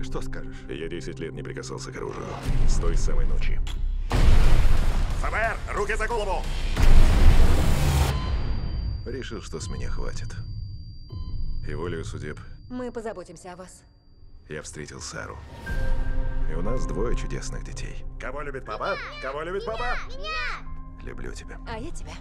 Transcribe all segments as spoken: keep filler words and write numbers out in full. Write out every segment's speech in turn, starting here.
Что скажешь? Я десять лет не прикасался к оружию. С той самой ночи. ФБР! Руки за голову! Решил, что с меня хватит. И волею судеб Мы позаботимся о вас. я встретил Сару. И у нас двое чудесных детей. Кого любит папа? Кого любит папа? Люблю тебя. А я тебя.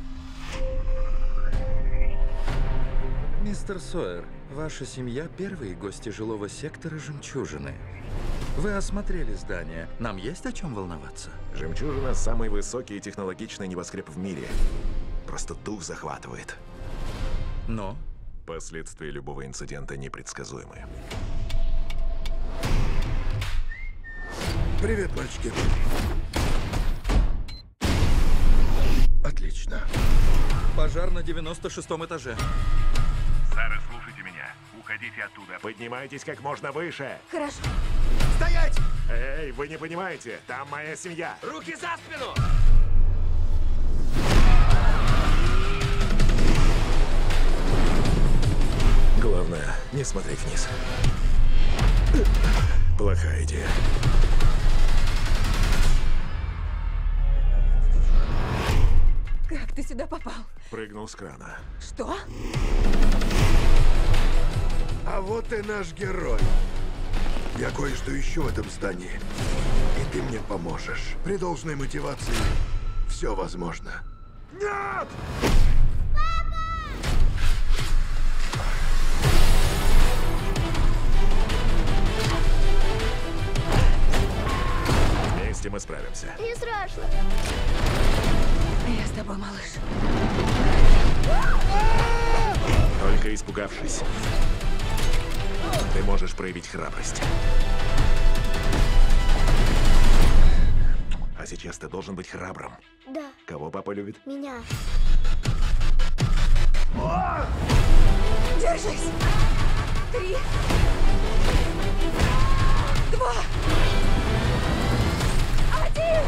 Мистер Сойер, ваша семья – первые гости жилого сектора «Жемчужины». Вы осмотрели здание. Нам есть о чем волноваться? Жемчужина — самый высокий и технологичный небоскреб в мире. Просто дух захватывает. Но? Последствия любого инцидента непредсказуемы. Привет, мальчики. Отлично. Пожар на девяносто шестом этаже. Сара, слушайте меня. Уходите оттуда. Поднимайтесь как можно выше. Хорошо. Стоять! Эй, вы не понимаете, там моя семья. Руки за спину! Главное, не смотреть вниз. Плохая идея. Как ты сюда попал? Прыгнул с крана. Что? А вот и наш герой. Я кое-что ищу в этом здании. И ты мне поможешь. При должной мотивации все возможно. Нет! Вместе мы справимся. Не страшно. Я с тобой, малыш. Только испугавшись, ты можешь проявить храбрость. А сейчас ты должен быть храбрым. Да, Кого папа любит? меня. Держись! Три. Два. Один.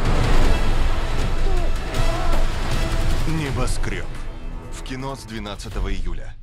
Небоскреб. В кино с двенадцатого июля.